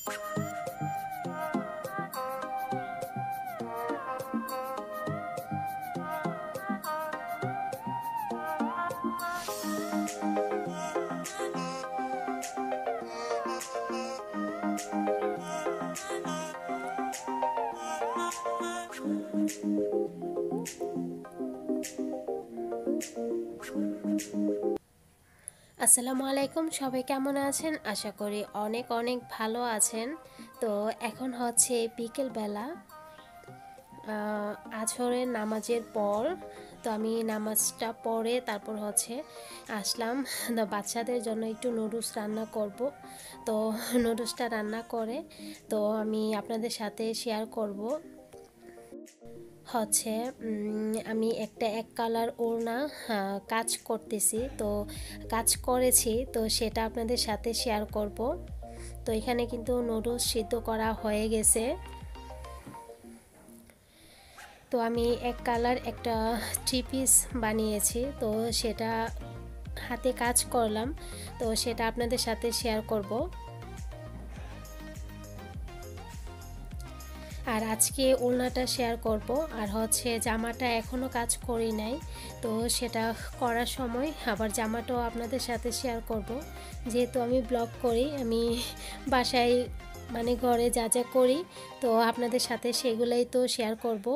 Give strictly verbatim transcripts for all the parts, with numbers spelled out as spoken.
আসসালামু আলাইকুম, সবাই কেমন আছেন? আশা করি অনেক অনেক ভালো আছেন। তো এখন হচ্ছে বিকেলবেলা, আছরের নামাজের পর। তো আমি নামাজটা পড়ে তারপর হচ্ছে আসলাম বাচ্চাদের জন্য একটু নুডলস রান্না করব। তো নুডলসটা রান্না করে তো আমি আপনাদের সাথে শেয়ার করব। হচ্ছে আমি একটা এক কালার ওড়না কাজ করতেছি, তো কাজ করেছি, তো সেটা আপনাদের সাথে শেয়ার করব। তো এখানে কিন্তু নুডলস সিদ্ধ করা হয়ে গেছে। তো আমি এক কালার একটা থ্রি পিস বানিয়েছি, তো সেটা হাতে কাজ করলাম, তো সেটা আপনাদের সাথে শেয়ার করব। আর আজকে ওড়নাটা শেয়ার করব, আর হচ্ছে জামাটা এখনও কাজ করি নাই, তো সেটা করার সময় আবার জামাটাও আপনাদের সাথে শেয়ার করব। যেহেতু আমি ব্লগ করি, আমি বাসায় মানে ঘরে যা যা করি, তো আপনাদের সাথে সেগুলোই তো শেয়ার করব।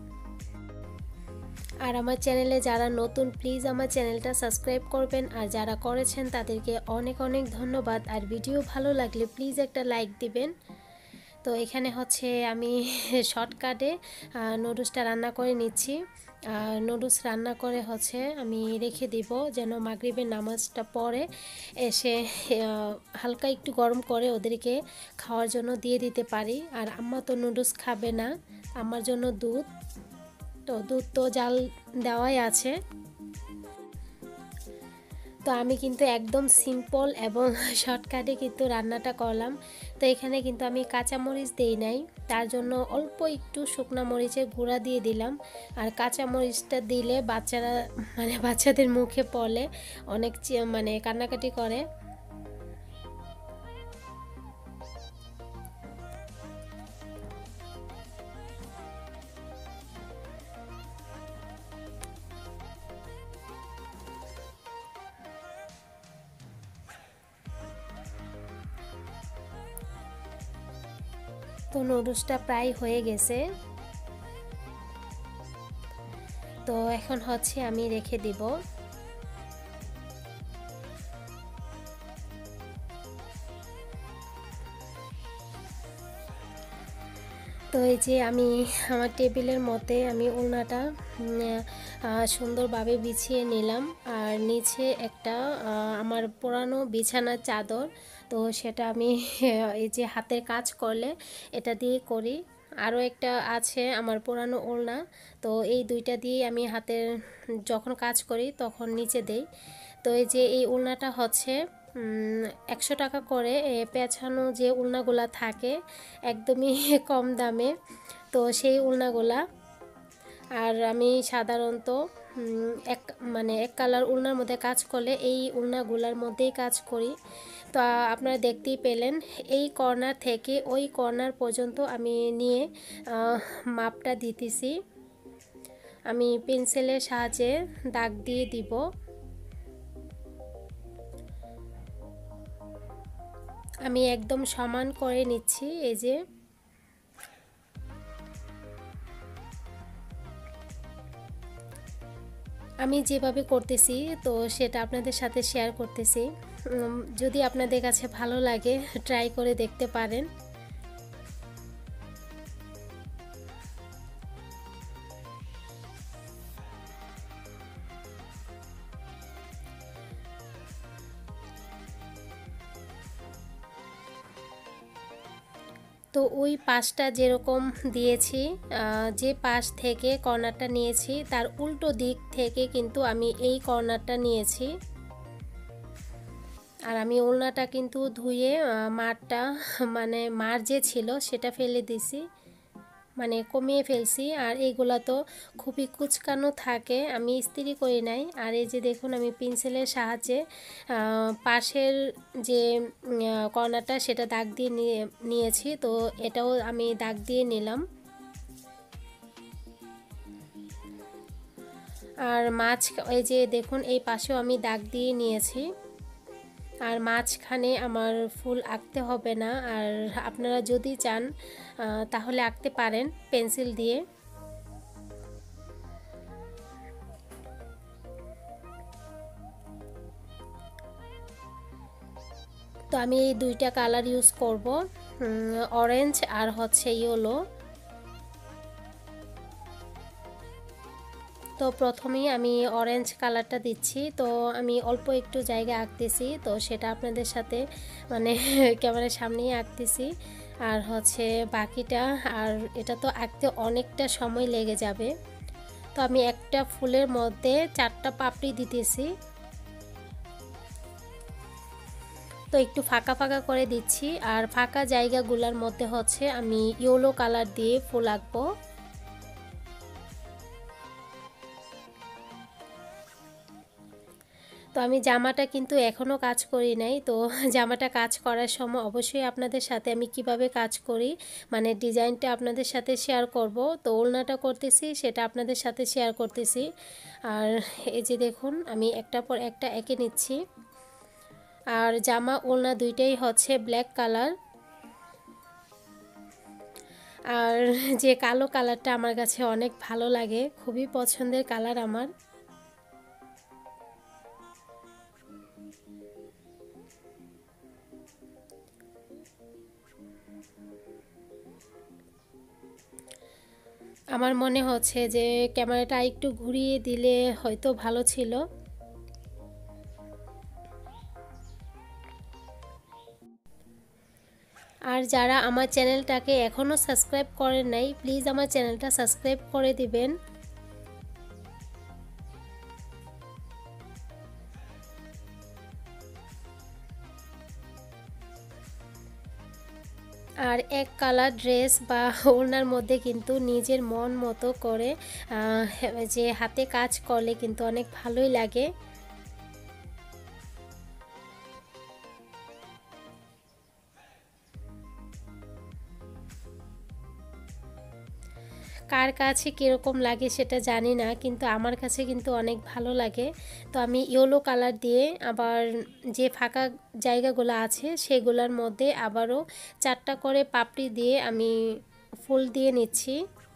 আর আমার চ্যানেলে যারা নতুন, প্লিজ আমার চ্যানেলটা সাবস্ক্রাইব করবেন, আর যারা করেছেন তাদেরকে অনেক অনেক ধন্যবাদ। আর ভিডিও ভালো লাগলে প্লিজ একটা লাইক দিবেন। তো এখানে হচ্ছে আমি শর্টকাটে নুডলসটা রান্না করে নিচ্ছি। নুডলস রান্না করে হচ্ছে আমি রেখে দিব, যেন মাগরিবের নামাজটা পড়ে এসে হালকা একটু গরম করে ওদেরকে খাওয়ার জন্য দিয়ে দিতে পারি। আর আম্মা তো নুডলস খাবে না, আমার জন্য দুধ, তো দুধ তো জাল দেওয়াই আছে। তো আমি কিন্তু একদম সিম্পল এবং শর্টকাটে কিন্তু রান্নাটা করলাম। তো এখানে কিন্তু আমি কাঁচামরিচ দেই নাই, তার জন্য অল্প একটু শুকনো মরিচের গুঁড়া দিয়ে দিলাম। আর কাঁচামরিচটা দিলে বাচ্চারা মানে বাচ্চাদের মুখে পড়লে অনেক মানে কান্নাকাটি করে। তো নুডলসটা প্রায় হয়ে গেছে, তো এখন হচ্ছে আমি রেখে দিব। তো এই যে আমি আমার টেবিলের মধ্যে আমি ওড়নাটা সুন্দরভাবে বিছিয়ে নিলাম, আর নিচে একটা আমার পুরানো বিছানার চাদর, তো সেটা আমি এই যে হাতের কাজ করলে এটা দিয়ে করি। আরও একটা আছে আমার পুরানো ওড়না, তো এই দুইটা দিয়ে আমি হাতের যখন কাজ করি তখন নিচে দেই। তো এই যে এই ওড়নাটা হচ্ছে একশো টাকা করে পেঁচানো যে উলনাগুলা থাকে, একদমই কম দামে, তো সেই উলনাগুলা। আর আমি সাধারণত এক মানে এক কালার উলনার মধ্যে কাজ করলে এই উলনাগুলার মধ্যেই কাজ করি। তো আপনারা দেখতেই পেলেন, এই কর্নার থেকে ওই কর্নার পর্যন্ত আমি নিয়ে মাপটা দিতেছি। আমি পেন্সিলের সাহায্যে দাগ দিয়ে দিব। আমি একদম সমান করে নিচ্ছি। এই যে আমি যেভাবে করতেছি, তো সেটা আপনাদের সাথে শেয়ার করতেছি। যদি আপনাদের কাছে ভালো লাগে ট্রাই করে দেখতে পারেন। তো ওই পাশটা যেরকম দিয়েছি, যে পাশ থেকে কর্নারটা নিয়েছি তার উল্টো দিক থেকে কিন্তু আমি এই কর্নারটা নিয়েছি। আর আমি ওড়নাটা কিন্তু ধুয়ে মারটা মানে মার যে ছিল সেটা ফেলে দিছি, মানে কমিয়ে ফেলছি। আর এইগুলা তো খুবই কুচকানো থাকে, আমি ইস্ত্রি করি নাই। আর এই যে দেখুন আমি পেন্সিলের সাহায্যে পাশের যে কর্নারটা সেটা দাগ দিয়ে নিয়ে নিয়েছি, তো এটাও আমি দাগ দিয়ে নিলাম। আর মাছ এই যে দেখুন এই পাশেও আমি দাগ দিয়ে নিয়েছি। আর মাঝখানে আমার ফুল আঁকতে হবে না, আর আপনারা যদি চান তাহলে আঁকতে পারেন পেন্সিল দিয়ে। তো আমি এই দুইটা কালার ইউজ করব, অরেঞ্জ আর হচ্ছে ইয়েলো। তো প্রথমেই আমি অরেঞ্জ কালারটা দিচ্ছি, তো আমি অল্প একটু জায়গা আঁকতেছি, তো সেটা আপনাদের সাথে মানে ক্যামেরার সামনেই আঁকতেছি। আর হচ্ছে বাকিটা, আর এটা তো আঁকতে অনেকটা সময় লেগে যাবে। তো আমি একটা ফুলের মধ্যে চারটা পাপড়ি দিতেছি, তো একটু ফাঁকা ফাঁকা করে দিচ্ছি। আর ফাঁকা জায়গাগুলোর মধ্যে হচ্ছে আমি ইয়েলো কালার দিয়ে ফুল আঁকবো। তো আমি জামাটা কিন্তু এখনও কাজ করি নাই, তো জামাটা কাজ করার সময় অবশ্যই আপনাদের সাথে আমি কিভাবে কাজ করি মানে ডিজাইনটা আপনাদের সাথে শেয়ার করব। তো ওড়নাটা করতেছি সেটা আপনাদের সাথে শেয়ার করতেছি। আর এই যে দেখুন আমি একটা পর একটা এঁকে নিচ্ছি। আর জামা ওড়না দুইটাই হচ্ছে ব্ল্যাক কালার। আর যে কালো কালারটা আমার কাছে অনেক ভালো লাগে, খুবই পছন্দের কালার আমার। আমার মনে হচ্ছে যে ক্যামেরাটা একটু ঘুরিয়ে দিলে হয়তো ভালো ছিল। আর যারা আমার চ্যানেলটাকে এখনও সাবস্ক্রাইব করেন নাই, প্লিজ আমার চ্যানেলটা সাবস্ক্রাইব করে দিবেন। আর এক কালার ড্রেস বা ওড়নার মধ্যে কিন্তু নিজের মন মতো করে যে হাতে কাজ করলে কিন্তু অনেক ভালোই লাগে। কার কাছে কীরকম লাগে সেটা জানি না, কিন্তু আমার কাছে কিন্তু অনেক ভালো লাগে। তো আমি ইয়েলো কালার দিয়ে আবার যে ফাঁকা জায়গাগুলো আছে সেগুলোর মধ্যে আবারও চারটা করে পাপড়ি দিয়ে আমি ফুল দিয়ে নিচ্ছি।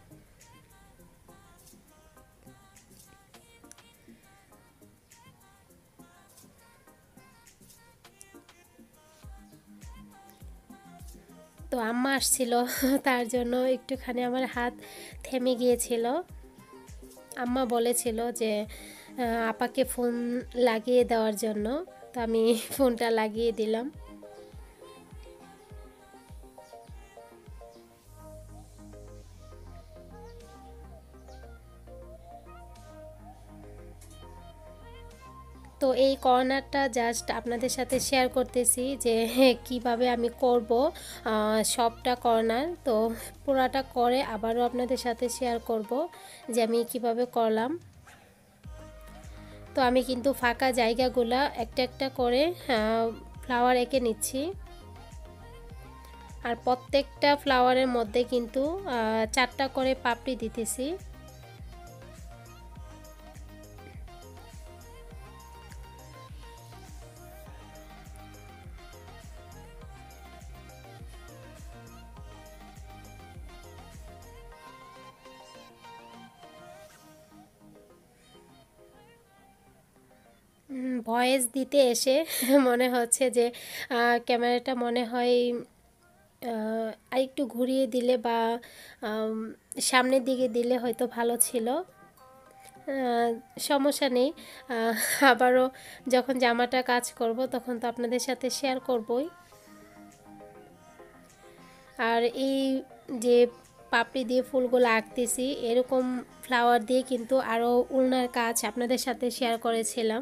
তো আম্মা আসছিল তার জন্য একটুখানি আমার হাত থেমে গিয়েছিল। আম্মা বলেছিল যে আপাকে ফোন লাগিয়ে দেওয়ার জন্য, তো আমি ফোনটা লাগিয়ে দিলাম। তো এই কর্নারটা জাস্ট আপনাদের সাথে শেয়ার করতেছি যে কিভাবে আমি করব সবটা কর্নার। তো পুরাটা করে আবারও আপনাদের সাথে শেয়ার করব যে আমি কিভাবে করলাম। তো আমি কিন্তু ফাঁকা জায়গাগুলো একটা একটা করে ফ্লাওয়ার এঁকে নিচ্ছি। আর প্রত্যেকটা ফ্লাওয়ারের মধ্যে কিন্তু চারটা করে পাপড়ি দিতেছি। ভয়েস দিতে এসে মনে হচ্ছে যে ক্যামেরাটা মনে হয় আরেকটু ঘুরিয়ে দিলে বা সামনের দিকে দিলে হয়তো ভালো ছিল। সমস্যা নেই, আবারও যখন জামাটা কাজ করব তখন তো আপনাদের সাথে শেয়ার করবই। আর এই যে পাপড়ি দিয়ে ফুলগুলো আঁকতেছি এরকম ফ্লাওয়ার দিয়ে কিন্তু আরও ওড়নার কাজ আপনাদের সাথে শেয়ার করেছিলাম।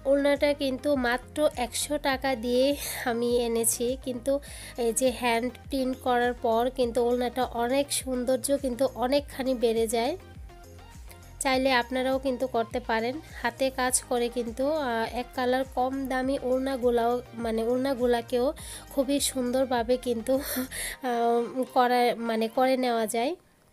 ওড়নাটা কিন্তু মাত্র একশো টাকা দিয়ে আমি এনেছি, কিন্তু এই যে হ্যান্ড প্রিন্ট করার পর কিন্তু ওড়নাটা অনেক সৌন্দর্য কিন্তু অনেকখানি বেড়ে যায়। চাইলে আপনারাও কিন্তু করতে পারেন। হাতে কাজ করে কিন্তু এক কালার কম দামি ওড়নাগুলাও মানে ওড়নাগুলাকেও খুবই সুন্দরভাবে কিন্তু করা মানে করে নেওয়া যায়।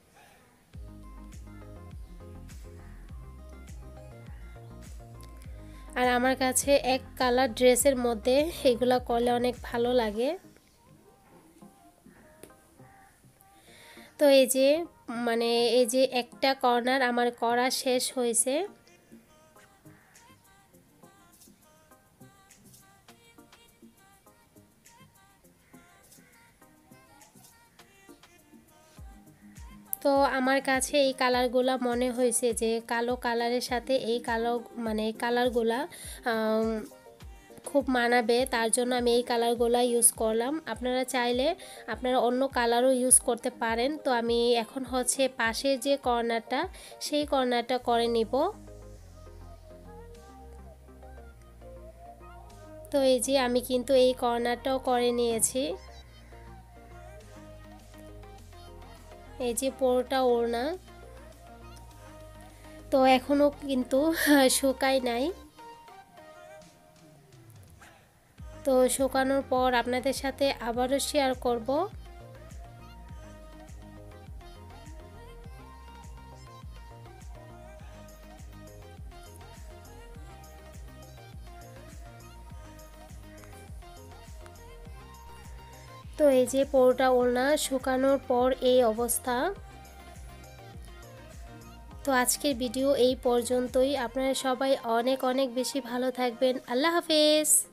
আর আমার কাছে এক কালার ড্রেসের মধ্যে এগুলো করলে অনেক ভালো লাগে। তো এই যে মানে এই যে একটা কর্নার আমার করা শেষ হয়েছে। তো আমার কাছে এই কালারগুলা মনে হয়েছে যে কালো কালারের সাথে এই কালো মানে এই কালারগুলা খুব মানাবে, তার জন্য আমি এই কালারগুলো ইউজ করলাম। আপনারা চাইলে আপনারা অন্য কালারও ইউজ করতে পারেন। তো আমি এখন হচ্ছে পাশের যে কর্নারটা সেই কর্নারটা করে নিব। তো এই যে আমি কিন্তু এই কর্নারটাও করে নিয়েছি। এই যে পুরোটা ওড়না, তো এখনো কিন্তু শুকায় নাই। তো শুকানোর পর আপনাদের সাথে আবারও শেয়ার করব। তো এই যে পুরোটা ওড়না শুকানোর পর এই অবস্থা। তো আজকের ভিডিও এই পর্যন্তই। আপনারা সবাই অনেক অনেক বেশি ভালো থাকবেন। আল্লাহ হাফেজ।